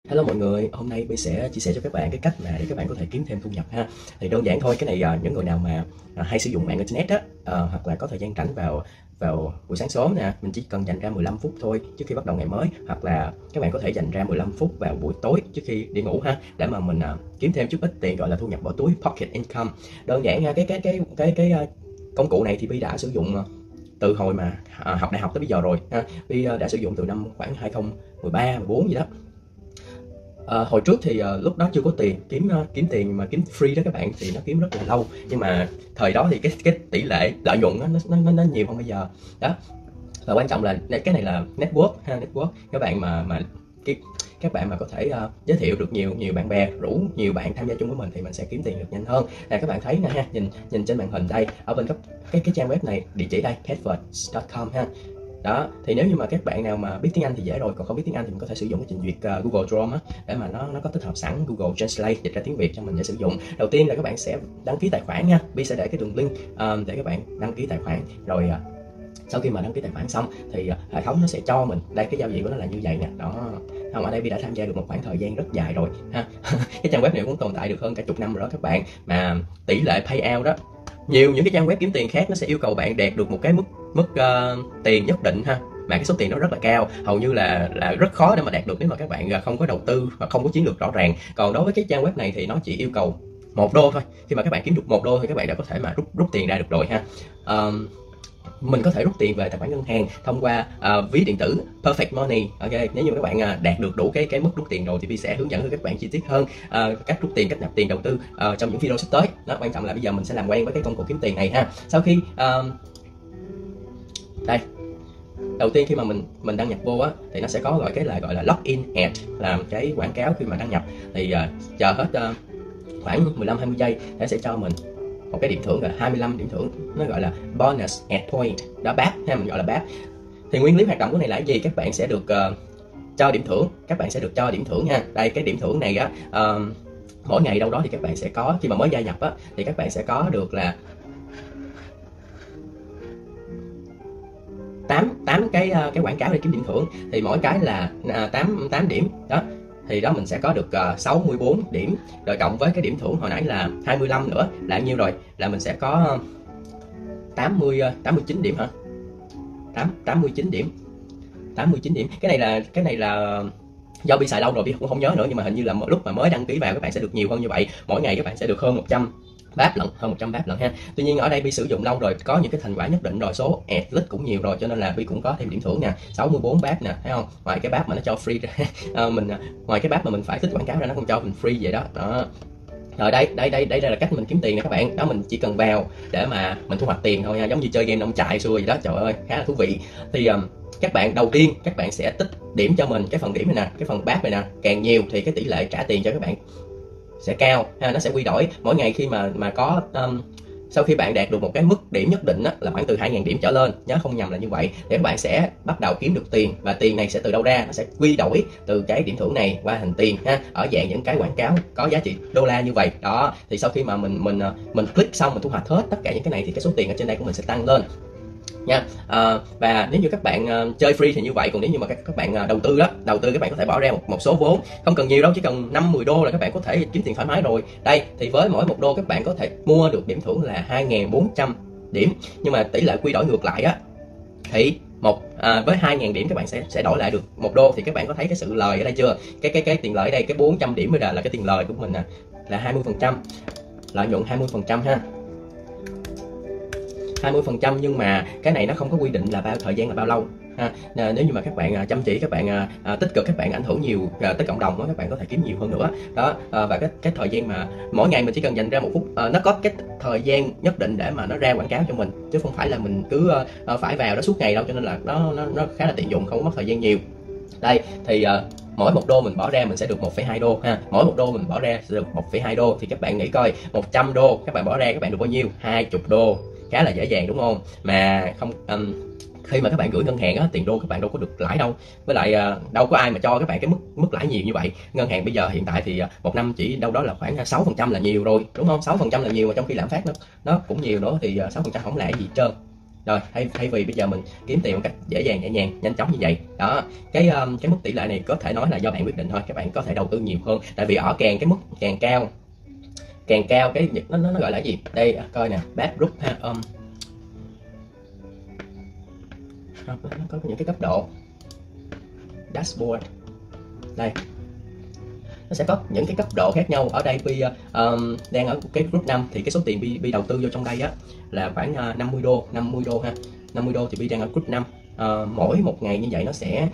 Hello mọi người, hôm nay Bi sẽ chia sẻ cho các bạn cái cách mà để các bạn có thể kiếm thêm thu nhập ha. Thì đơn giản thôi, cái này những người nào mà hay sử dụng mạng internet á, hoặc là có thời gian rảnh vào vào buổi sáng sớm nè, mình chỉ cần dành ra 15 phút thôi trước khi bắt đầu ngày mới, hoặc là các bạn có thể dành ra 15 phút vào buổi tối trước khi đi ngủ ha, để mà mình kiếm thêm chút ít tiền, gọi là thu nhập bỏ túi, pocket income. Đơn giản ha, cái công cụ này thì Bi đã sử dụng từ hồi mà học đại học tới bây giờ rồi ha. Bi đã sử dụng từ năm khoảng 2013, 14 gì đó. Hồi trước thì lúc đó chưa có tiền kiếm tiền mà kiếm free đó các bạn, thì nó kiếm rất là lâu, nhưng mà thời đó thì cái tỷ lệ lợi nhuận nó nhiều hơn bây giờ đó. Và quan trọng là cái này là network ha, network. Các bạn mà các bạn mà có thể giới thiệu được nhiều bạn bè, rủ nhiều bạn tham gia chung với mình thì mình sẽ kiếm tiền được nhanh hơn. Các bạn thấy nè ha, nhìn trên màn hình đây, ở bên cái trang web này, địa chỉ đây petverts.com ha. Đó, thì nếu như mà các bạn nào mà biết tiếng Anh thì dễ rồi, còn không biết tiếng Anh thì mình có thể sử dụng cái trình duyệt Google Chrome á, để mà nó có tích hợp sẵn Google Translate dịch ra tiếng Việt cho mình để sử dụng. Đầu tiên là các bạn sẽ đăng ký tài khoản nha. Bi sẽ để cái đường link để các bạn đăng ký tài khoản. Rồi sau khi mà đăng ký tài khoản xong thì hệ thống nó sẽ cho mình đây, cái giao diện của nó là như vậy nè. Đó, không, ở đây Bi đã tham gia được một khoảng thời gian rất dài rồi ha. Cái trang web này cũng tồn tại được hơn cả chục năm rồi đó các bạn, mà tỷ lệ payout đó, nhiều những cái trang web kiếm tiền khác nó sẽ yêu cầu bạn đạt được một cái mức tiền nhất định ha, mà cái số tiền nó rất là cao, hầu như là rất khó để mà đạt được nếu mà các bạn không có đầu tư và không có chiến lược rõ ràng. Còn đối với cái trang web này thì nó chỉ yêu cầu $1 thôi. Khi mà các bạn kiếm được $1 thì các bạn đã có thể mà rút tiền ra được rồi ha. Mình có thể rút tiền về tài khoản ngân hàng thông qua ví điện tử Perfect Money. Ok, nếu như các bạn đạt được đủ cái mức rút tiền rồi thì Vi sẽ hướng dẫn cho các bạn chi tiết hơn cách rút tiền, cách nạp tiền, đầu tư trong những video sắp tới. Đó, quan trọng là bây giờ mình sẽ làm quen với cái công cụ kiếm tiền này ha. Sau khi đây, đầu tiên khi mà mình đăng nhập vô á, thì nó sẽ có gọi là login ad, là cái quảng cáo khi mà đăng nhập. Thì chờ hết khoảng 15-20 giây nó sẽ cho mình một cái điểm thưởng là 25 điểm thưởng, nó gọi là bonus ad point đó, BAP ha, mình gọi là BAP. Thì nguyên lý hoạt động của này là cái gì? Các bạn sẽ được cho điểm thưởng, ha. Đây, cái điểm thưởng này á, mỗi ngày đâu đó thì các bạn sẽ có, khi mà mới gia nhập á thì các bạn sẽ có được là 8 cái quảng cáo để kiếm điểm thưởng, thì mỗi cái là 8 điểm đó, thì đó mình sẽ có được 64 điểm, rồi cộng với cái điểm thưởng hồi nãy là 25 nữa là nhiêu rồi, là mình sẽ có 89 điểm hả? 89 điểm. Cái này là do Bi xài lâu rồi Bi cũng không nhớ nữa, nhưng mà hình như là lúc mà mới đăng ký vào các bạn sẽ được nhiều hơn như vậy. Mỗi ngày các bạn sẽ được hơn 100 báp lận, hơn 100 báp lận ha. Tuy nhiên ở đây Bi sử dụng lâu rồi, có những cái thành quả nhất định rồi, số ad click cũng nhiều rồi, cho nên là Bi cũng có thêm điểm thưởng nè, 64 báp nè, thấy không? Ngoài cái báp mà nó cho free ra ngoài cái báp mà mình phải tích quảng cáo ra, nó còn cho mình free vậy đó. Đó. Rồi đây là cách mình kiếm tiền nè các bạn. Đó, mình chỉ cần vào để mà mình thu hoạch tiền thôi nha, giống như chơi game nông trại xưa vậy đó. Trời ơi, khá là thú vị. Thì các bạn đầu tiên các bạn sẽ tích điểm cho mình, cái phần điểm này nè, cái phần báp này nè, càng nhiều thì cái tỷ lệ trả tiền cho các bạn sẽ cao ha, nó sẽ quy đổi mỗi ngày. Khi mà có sau khi bạn đạt được một cái mức điểm nhất định á, là khoảng từ 2.000 điểm trở lên, nhớ không nhầm là như vậy, thì các bạn sẽ bắt đầu kiếm được tiền. Và tiền này sẽ từ đâu ra? Nó sẽ quy đổi từ cái điểm thưởng này qua thành tiền ha, ở dạng những cái quảng cáo có giá trị đô la như vậy đó. Thì sau khi mà mình click xong, mình thu hoạch hết tất cả những cái này thì cái số tiền ở trên đây của mình sẽ tăng lên nha. Và nếu như các bạn chơi free thì như vậy, còn nếu như mà các bạn đầu tư các bạn có thể bỏ ra một số vốn, không cần nhiều đâu, chỉ cần 5-10 đô là các bạn có thể kiếm tiền thoải mái rồi. Đây thì với mỗi $1 các bạn có thể mua được điểm thưởng là 2.400 điểm, nhưng mà tỷ lệ quy đổi ngược lại á, thì với 2.000 điểm các bạn sẽ đổi lại được $1, thì các bạn có thấy cái sự lời ở đây chưa? Cái tiền lợi ở đây, cái 400 điểm mới là cái tiền lời của mình nè, là 20%, lợi nhuận 20% ha. 20%, nhưng mà cái này nó không có quy định là thời gian là bao lâu ha. Nếu như mà các bạn chăm chỉ, các bạn tích cực, các bạn ảnh hưởng nhiều tới cộng đồng đó, các bạn có thể kiếm nhiều hơn nữa đó. Và cái thời gian mà mỗi ngày mình chỉ cần dành ra 1 phút, nó có cái thời gian nhất định để mà nó ra quảng cáo cho mình, chứ không phải là mình cứ phải vào đó suốt ngày đâu, cho nên là nó khá là tiện dụng, không có mất thời gian nhiều. Đây thì mỗi $1 mình bỏ ra mình sẽ được 1,2 đô ha. Mỗi $1 mình bỏ ra sẽ được 1,2 đô. Thì các bạn nghĩ coi, 100 đô các bạn bỏ ra các bạn được bao nhiêu? 20 đô. Khá là dễ dàng đúng không? Mà không khi mà các bạn gửi ngân hàng á, tiền đô các bạn đâu có được lãi đâu. Với lại đâu có ai mà cho các bạn cái mức lãi nhiều như vậy. Ngân hàng bây giờ hiện tại thì một năm chỉ đâu đó là khoảng 6% là nhiều rồi, đúng không? 6% là nhiều, mà trong khi lạm phát nó cũng nhiều nữa, thì 6% không là gì hết trơn. Rồi thay vì bây giờ mình kiếm tiền một cách dễ dàng, nhẹ nhàng, nhanh chóng như vậy đó, cái mức tỷ lệ này có thể nói là do bạn quyết định thôi. Các bạn có thể đầu tư nhiều hơn, tại vì ở cái mức càng cao cái nó gọi là gì đây, coi nè, backgroup ha, nó có những cái cấp độ dashboard đây, nó sẽ có những cái cấp độ khác nhau. Ở đây Bi đang ở cái group 5 thì cái số tiền Bi đầu tư vô trong đây á là khoảng 50 đô ha, 50 đô thì Bi đang ở group 5. Mỗi một ngày như vậy nó sẽ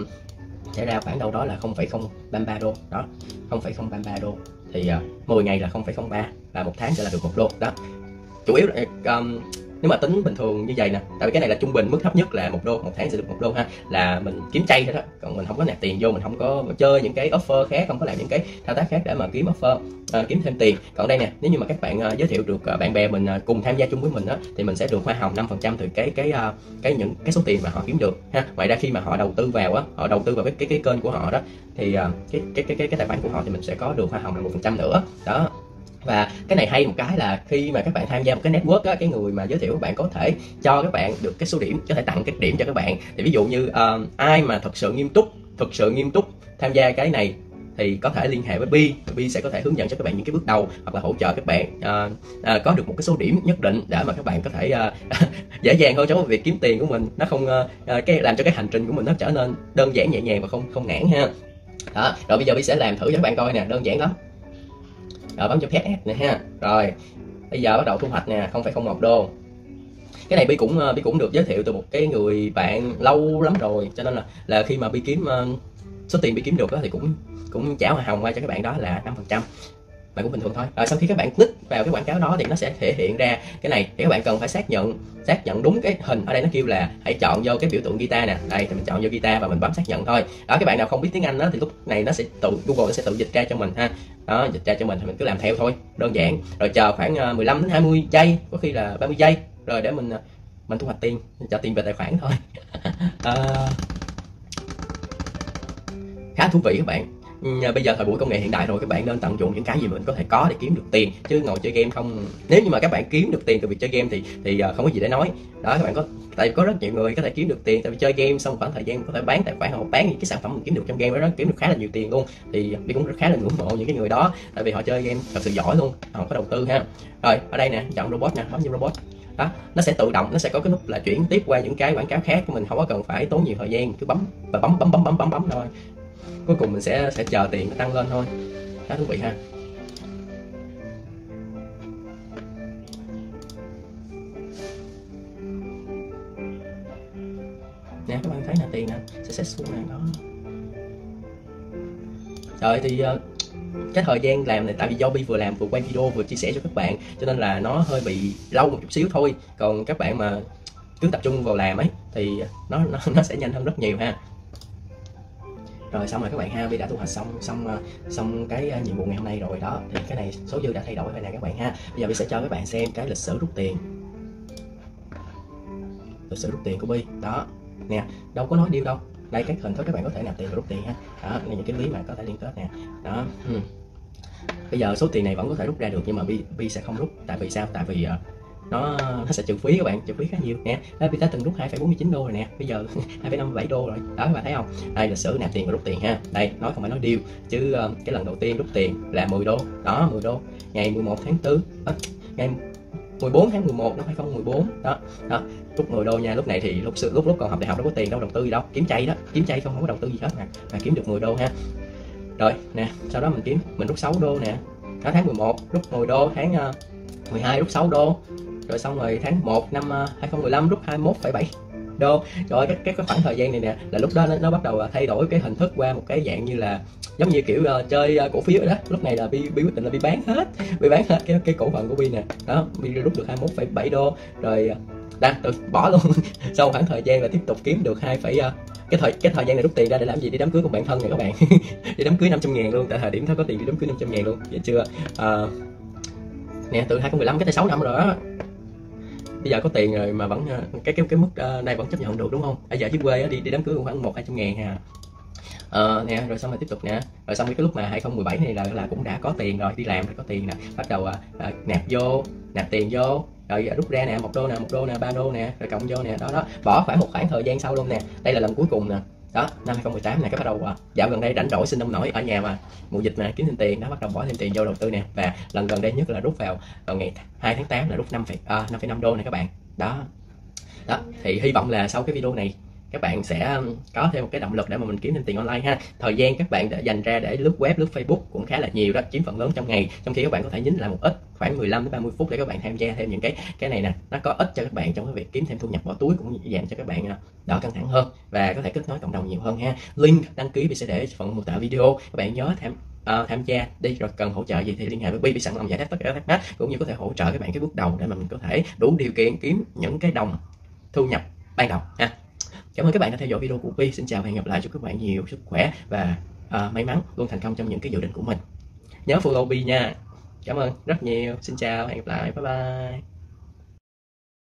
ra khoảng đâu đó là 0,033 đô đó, 0,033 đô thì 10 ngày là 0,03 và một tháng sẽ là được 1 đô đó. Chủ yếu là nếu mà tính bình thường như vậy nè, tại vì cái này là trung bình, mức thấp nhất là 1 đô, một tháng sẽ được 1 đô ha, là mình kiếm chay thôi đó, còn mình không có nạp tiền vô, mình không có chơi những cái offer khác, không có làm những cái thao tác khác để mà kiếm offer, kiếm thêm tiền. Còn đây nè, nếu như mà các bạn giới thiệu được bạn bè mình cùng tham gia chung với mình á, thì mình sẽ được hoa hồng 5% từ những cái số tiền mà họ kiếm được ha. Ngoài ra khi mà họ đầu tư vào á, họ đầu tư vào cái kênh của họ đó, thì cái tài khoản của họ thì mình sẽ có được hoa hồng là 1% nữa đó. Và cái này hay một cái là khi mà các bạn tham gia một cái network á, cái người mà giới thiệu các bạn có thể cho các bạn được cái số điểm, có thể tặng cái điểm cho các bạn. Thì ví dụ như ai mà thật sự nghiêm túc tham gia cái này thì có thể liên hệ với Bi sẽ có thể hướng dẫn cho các bạn những cái bước đầu, hoặc là hỗ trợ các bạn có được một cái số điểm nhất định để mà các bạn có thể dễ dàng hơn trong việc kiếm tiền của mình, nó không làm cho cái hành trình của mình nó trở nên đơn giản, nhẹ nhàng và không nản ha. Đó, rồi bây giờ Bi sẽ làm thử cho các bạn coi nè, đơn giản lắm. Rồi bấm cho PS nè ha. Rồi bây giờ bắt đầu thu hoạch nè, 0,01 đô. Cái này Bi cũng được giới thiệu từ một cái người bạn lâu lắm rồi, cho nên là khi mà Bi kiếm số tiền Bi kiếm được đó, thì cũng trả hoa hồng qua cho các bạn đó là 5%. Bạn cũng bình thường thôi. Rồi sau khi các bạn click vào cái quảng cáo đó thì nó sẽ thể hiện ra cái này, thì các bạn cần phải xác nhận đúng cái hình. Ở đây nó kêu là hãy chọn vô cái biểu tượng guitar nè, đây thì mình chọn vô guitar và mình bấm xác nhận thôi đó. Các bạn nào không biết tiếng Anh đó thì lúc này nó sẽ Google nó sẽ tự dịch ra cho mình ha, đó, dịch ra cho mình thì mình cứ làm theo thôi, đơn giản. Rồi chờ khoảng 15 đến 20 giây, có khi là 30 giây rồi để mình thu hoạch tiền, trả tiền về tài khoản thôi. Khá thú vị các bạn. Bây giờ thời buổi công nghệ hiện đại rồi, các bạn nên tận dụng những cái gì mình có thể có để kiếm được tiền, chứ ngồi chơi game không. Nếu như mà các bạn kiếm được tiền từ việc chơi game thì không có gì để nói đó. Các bạn tại vì có rất nhiều người có thể kiếm được tiền tại vì chơi game, xong khoảng thời gian có thể bán tài khoản hoặc bán những cái sản phẩm mình kiếm được trong game đó, kiếm được khá là nhiều tiền luôn. Thì mình cũng khá là ngưỡng mộ những cái người đó, tại vì họ chơi game thật sự giỏi luôn, họ có đầu tư ha. Rồi ở đây nè, chọn robot nè, bấm vô robot đó, nó sẽ tự động, nó sẽ có cái nút là chuyển tiếp qua những cái quảng cáo khác của mình, không có cần phải tốn nhiều thời gian, cứ bấm và bấm thôi. Cuối cùng mình sẽ chờ tiền nó tăng lên thôi. Khá thú vị ha. Nè các bạn thấy là tiền nè, successful nè đó. Rồi thì cái thời gian làm này, tại vì do Bi vừa làm vừa quay video vừa chia sẻ cho các bạn, cho nên là nó hơi bị lâu một chút xíu thôi. Còn các bạn mà cứ tập trung vào làm ấy thì nó sẽ nhanh hơn rất nhiều ha. Rồi xong rồi các bạn ha, Bi đã thu hoạch xong cái nhiệm vụ ngày hôm nay rồi đó. Thì cái này số dư đã thay đổi rồi nè các bạn ha. Bây giờ Bi sẽ cho các bạn xem cái lịch sử rút tiền, của Bi đó nè, đâu có nói điêu đâu. Đây các hình thức các bạn có thể nạp tiền và rút tiền ha. Đó, những cái lý mà có thể liên kết nè đó. Bây giờ số tiền này vẫn có thể rút ra được, nhưng mà Bi sẽ không rút. Tại vì sao? Tại vì nó sẽ trừ phí các bạn, trừ phí khá nhiều nè. Bi đã từng rút 2,49 đô rồi nè, bây giờ 2,57 đô rồi đó, các bạn thấy không? Đây lịch sử nạp tiền và rút tiền ha. Đây nói không phải nói điêu chứ cái lần đầu tiên rút tiền là 10 đô đó, 10 đô ngày 11 tháng 4 ngày 14 tháng 11 năm 2014 đó rút 10 đô nha. Lúc này thì lúc còn học đại học đâu có tiền đâu, đầu tư gì đâu, kiếm chay đó, kiếm chay không có đầu tư gì hết mà kiếm được 10 đô ha. Rồi nè, sau đó mình rút 6 đô nè đó, tháng 11 rút 10 đô, tháng 12 rút 6 đô, rồi xong rồi tháng 1 năm 2015 rút 21,7 đô. Rồi cái khoảng thời gian này nè là lúc đó nó bắt đầu thay đổi cái hình thức qua một cái dạng như là giống như kiểu chơi cổ phiếu đó. Lúc này là Bi quyết định là Bi bán hết cái cổ phần của Bi nè đó. Bi rút được 21,7 đô rồi tự bỏ luôn. Sau khoảng thời gian là tiếp tục kiếm được cái thời gian này rút tiền ra để làm gì? Đi đám cưới của bạn thân này các bạn. Đi đám cưới 500.000 luôn, tại thời điểm đó có tiền đi đám cưới 500.000 luôn, vậy chưa? Nè từ 2015 cái tới 6 năm rồi đó. Bây giờ có tiền rồi mà vẫn cái mức này vẫn chấp nhận được đúng không? Bây giờ dưới quê đi đám cưới cũng khoảng 1-200 ngàn ha. Nè rồi xong rồi tiếp tục nè, rồi xong cái lúc mà 2017 này là cũng đã có tiền rồi, đi làm rồi có tiền nè, bắt đầu nạp tiền vô rồi rút ra nè, 1 đô nè, 1 đô nè, 3 đô nè, rồi cộng vô nè, đó bỏ khoảng một khoảng thời gian sau luôn nè. Đây là lần cuối cùng nè, đó năm 2018 này, cái bắt đầu dạo gần đây rảnh rỗi sinh nông nổi ở nhà mà mùa dịch mà kiếm thêm tiền, đó bắt đầu bỏ thêm tiền vô đầu tư nè. Và lần gần đây nhất là rút vào ngày 2 tháng 8 là rút 5,5 đô này các bạn. Đó thì hy vọng là sau cái video này các bạn sẽ có thêm một cái động lực để mà mình kiếm thêm tiền online ha. Thời gian các bạn đã dành ra để lướt web, lướt Facebook cũng khá là nhiều đó, chiếm phần lớn trong ngày, trong khi các bạn có thể nhín lại một ít khoảng 15 đến 30 phút để các bạn tham gia thêm những cái này nè, nó có ích cho các bạn trong cái việc kiếm thêm thu nhập bỏ túi, cũng giảm cho các bạn đỡ căng thẳng hơn và có thể kết nối cộng đồng nhiều hơn ha. Link đăng ký mình sẽ để phần mô tả video, các bạn nhớ tham gia đi, rồi cần hỗ trợ gì thì liên hệ với Bi sẵn lòng giải đáp tất cả các thắc mắc, cũng như có thể hỗ trợ các bạn cái bước đầu để mà mình có thể đủ điều kiện kiếm những cái đồng thu nhập ban đầu ha. Cảm ơn các bạn đã theo dõi video của Bi. Xin chào và hẹn gặp lại. Chúc các bạn nhiều sức khỏe và may mắn, luôn thành công trong những cái dự định của mình. Nhớ follow Bi nha. Cảm ơn rất nhiều. Xin chào, hẹn gặp lại. Bye bye.